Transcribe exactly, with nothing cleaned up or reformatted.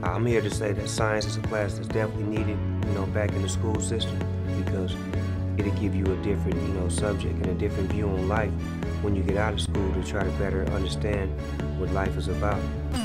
I'm here to say that science is a class that's definitely needed, you know, back in the school system, because it'll give you a different, you know, subject and a different view on life when you get out of school to try to better understand what life is about.